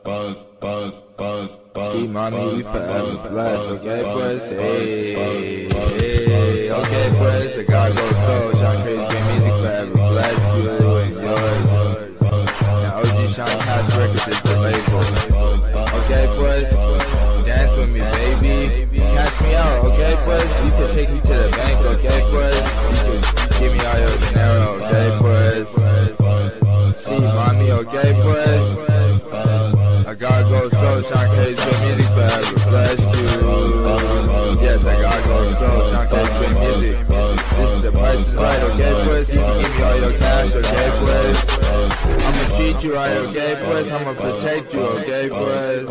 See, mommy, we forever blessed, okay, boys? Hey, hey, okay, boys. The God goes so, Sean Crazy Great Music forever blessed you and yours. Now OgSeanCashRecords is the label. Okay, boys? Dance with me, baby. Cash me out, okay, boys? You can take me to the bank, okay, boys? You can give me all your dinero, okay, boys? See, mommy, okay, boys? I gotta go so, Sean Crazy Great Music forever bless you. Yes, I gotta go so, Sean Crazy Great Music. This is the price is right, okay, boys? You can give me all your cash, okay, boys? I'ma treat you right, okay, boys? I'ma protect you, okay, boys?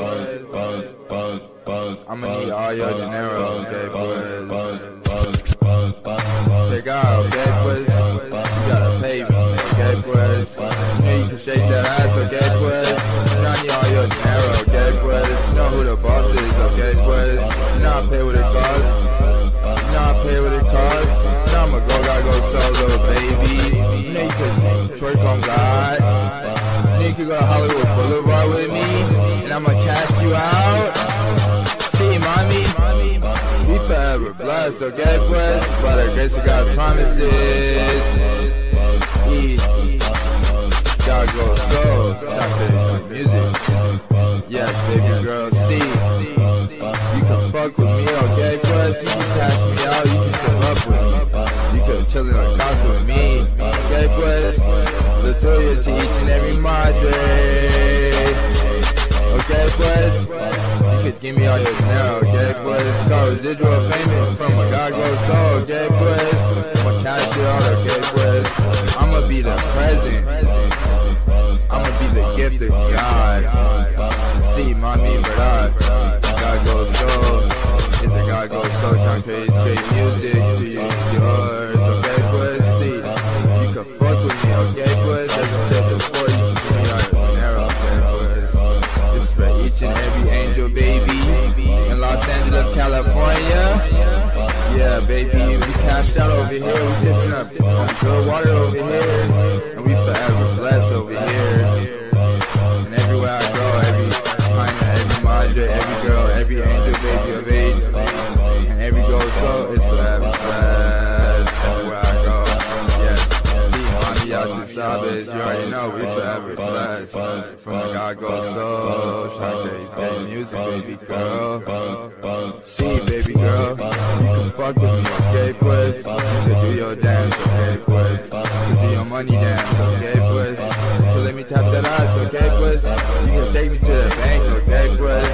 I'ma need all your dinero, okay, boys? Take out, okay, boys? You gotta pay me, okay, boys? Yeah, you can shake that ass, okay, boys? You know I need all your dinero, okay, boys? You know who the boss is, okay, boys? You know I pay what it costs. You know I pay what it costs. You know I'ma gotta go solo, baby. You know you can twerk on God. You know you can go to Hollywood Boulevard with me, and I'ma cash you out. See, mommy, we forever blessed, okay, boys? By the grace of God's promises. God goes so, chocolate music. Yes, baby girl, see. You can fuck with me, okay, boys? You can cash me out, you can step up with me. You can chill in a concert with me, okay, boys? Let's throw you to each and every madre. Okay, boys? You could give me all your dinero, okay, boys? It's called residual payment from a God goes so, okay, boys? I'ma cash you out, okay, boys? I'ma be the present. I'ma be the gift of God. See, mommy, VERDAD. God goes so. It's a God goes so. Sean Crazy Great Music to you and yours, okay, boys? See, you can fuck with me, okay, boys? As I said before, you can give me all your dinero, okay, boys? This is for each and every angel, baby, in Los Angeles, California. Yeah, baby, we cashed out over here. We sipping up on good water over here, and we forever blessed over here. And everywhere I go, every minor, every madre, every girl, every angel, baby of age, and every girl soul is forever blessed. Everywhere I go, yes. See, mommy out the sabes, you already know we forever blessed. From the God goes so, Sean Crazy Great Music, baby girl. See, baby girl, you can fuck with me, okay, boys? You can do your dance, okay, boys? You can do your money dance, okay, boys? So let me tap that ass, okay, boys? You can take me to the bank, okay, boys?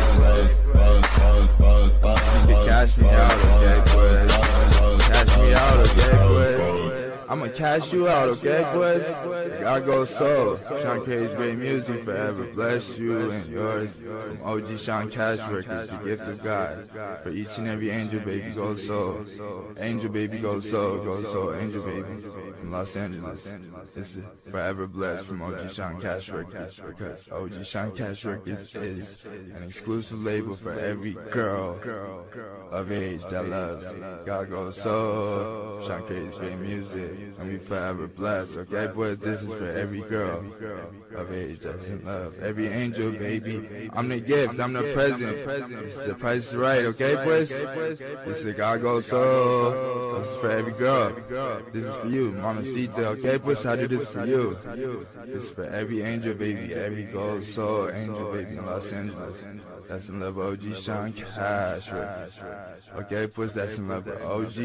You can cash me out, okay, boys? Cash me out, okay, boys? I'ma cash you out, okay, boys? God goes so. Sean Crazy Great Music forever bless you and yours. From OgSeanCashRecords, the gift of God. For each and every angel, baby, goes so. Angel, baby, goes so, angel, baby. From Los Angeles. It's forever blessed from OgSeanCashRecords, because OgSeanCashRecords is an exclusive label for every girl of age that loves God goes so. Sean Crazy Great Music. And we forever blessed, okay, boys? This is for every girl of age that's in love. Every angel, baby. I'm the gift, I'm the present. It's the price is right, okay, boys? This is God goes so. This is for every girl. This is for you, Mamacita, okay, boys? I do this for you. This is for every angel, baby. Every goes so angel, baby, in Los Angeles. That's in love with OgSeanCashRecords. Okay, boys? That's in love with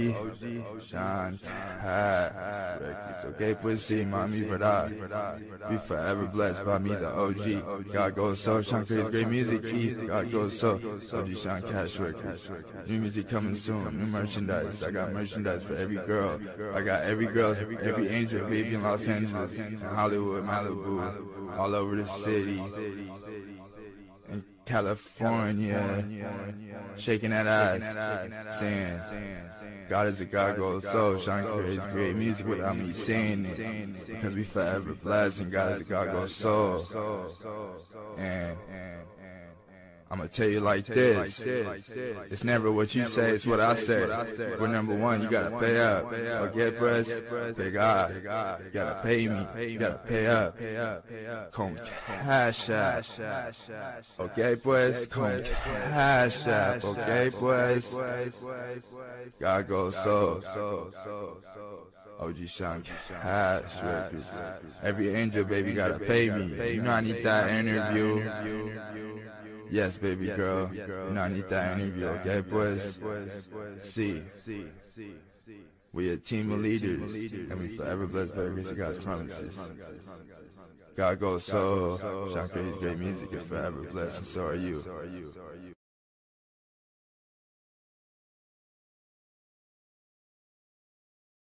OgSeanCashRecords. Okay, boys? See, mommy, VERDAD. We forever blessed by me, the OG. God goes so. Sean Crazy Great Music, Keith. God goes so. OgSeanCashRecords. New music coming soon. New merchandise. I got merchandise for every girl. I got every girl, every angel, baby in Los Angeles, in Hollywood, Malibu, all over the city. In California, shaking that ass, saying, God is a God goes so. Sean Crazy Great Music without me saying it, because we forever blessed, and God is a God goes so. And I'ma tell you like this. It's never what you say, it's what I say. We're number one, you gotta pay up. Okay, bros? Big I. You gotta pay me. You gotta pay up. Come cash app. Okay, boys? Come cash app. Okay, boys? God goes so. OgSeanCashRecords. Every angel, baby, gotta pay me. You know I need that interview. Yes, baby girl. You know I need that interview, okay, boys? See. We a team of leaders, and we forever blessed by every God's promises. God goes so. Sean Crazy's great music is forever blessed, and so are you.